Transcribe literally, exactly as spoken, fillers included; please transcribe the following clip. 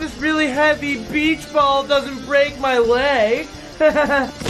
this really heavy beach ball doesn't break my leg.